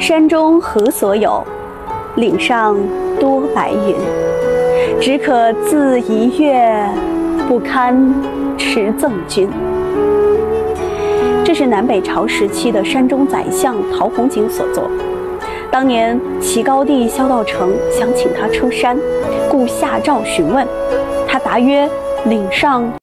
山中何所有？岭上多白云。只可自怡悦，不堪持赠君。这是南北朝时期的山中宰相陶弘景所作。当年齐高帝萧道成想请他出山，故下诏询问，他答曰：岭上